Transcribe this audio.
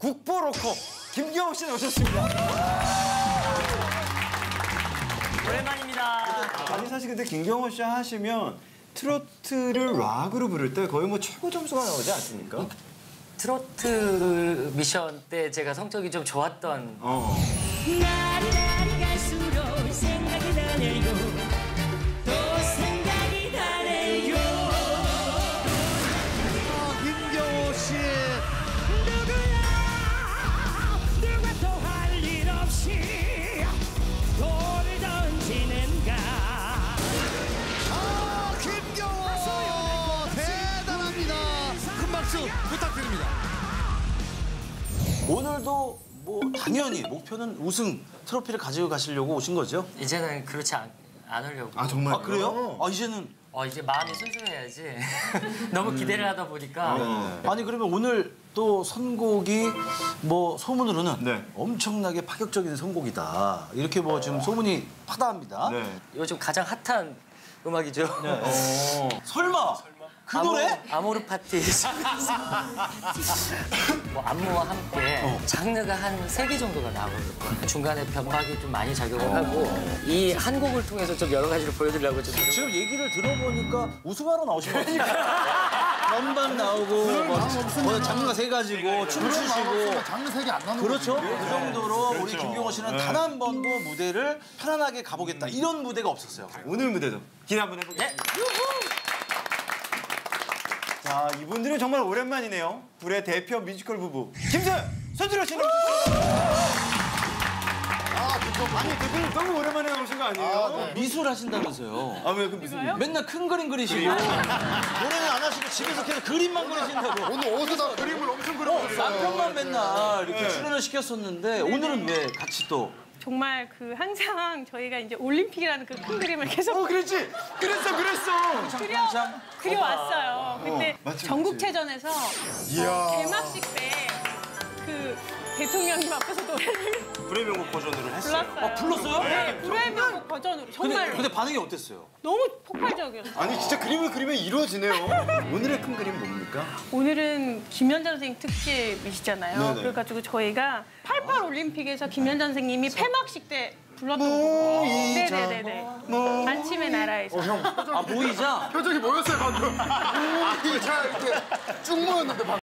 국보 로커 김경호 씨 오셨습니다. 오랜만입니다. 아니 사실 근데 김경호 씨 하시면 트로트를 락으로 부를 때 거의 뭐 최고 점수가 나오지 않습니까? 트로트 미션 때 제가 성적이 좀 좋았던 날이 갈수록 생각이 나네요. 또 생각이 나네요. 김경호 씨. 누가 또 할 일 없이 돌을 던지는가. 김경호 대단합니다. 큰 박수 부탁드립니다. 오늘도 뭐 당연히 목표는 우승 트로피를 가지고 가시려고 오신 거죠? 이제는 그렇지 않으려고. 아 정말? 아 그래요? 아 이제는 이제 마음이 순수해야지. 너무 기대를 하다 보니까. 아니 그러면 오늘 또 선곡이 뭐 소문으로는 네. 엄청나게 파격적인 선곡이다 이렇게 뭐 지금 소문이 파다합니다. 네. 요즘 가장 핫한 음악이죠. 설마 그 노래? 아모르 파티. 뭐 안무와 함께 장르가 한 3개 정도가 나오거든요. 중간에 변박이 좀 많이 작용을 하고 이 한 곡을 통해서 좀 여러 가지를 보여드리려고 좀 지금 얘기를 들어보니까 우승하러 나오신 것 같아요. 연반 나오고 뭐 장르가 3가지고 춤추시고 장르 색이 안 나는 그렇죠? 그 정도로 우리 김경호 씨는 단 한 번도 무대를 편안하게 가보겠다 이런 무대가 없었어요. 오늘 무대도 기대 한번 해보겠습니다. 자, 이분들은 정말 오랜만이네요. 불의 대표 뮤지컬 부부 김서연, 손준호 씨는 아니 대표님 너무 오랜만에 나오신 거 아니에요? 미술 하신다면서요. 아 왜 그 무슨 맨날 큰 그림 그리시고 노래는 안 하시고 집에서 계속 그림만 그리신다고. 오늘 어디다 그림을 엄청 그려보셨어요. 남편만 맨날 이렇게 출연을 시켰었는데 오늘은 왜 같이 또? 정말 그 항상 저희가 이제 올림픽이라는 그 큰 그림을 계속 그랬지? 그랬어. 그려왔어요. 근데 맞지, 전국체전에서 개막식 때 그 대통령님 앞에서 노래를 불의 명곡 버전으로 했어요. 불렀어요. 불렀어요? 네, 불의 명곡 버전으로 정말로 근데 반응이 어땠어요? 너무 폭발적이었어요. 아니 진짜 그림을 그리면 이루어지네요. 오늘의 큰 그림 뭡니까? 오늘은 김연자 선생님 특집이시잖아요. 네네. 그래가지고 저희가 88 올림픽에서 김연자 선생님이 폐막식 때 불렀던 곡. 네네네네. 아침의 나라에서. 아 모이자? 표정이 뭐였어요 방금? 자 이렇게 쭉 모였는데 방금.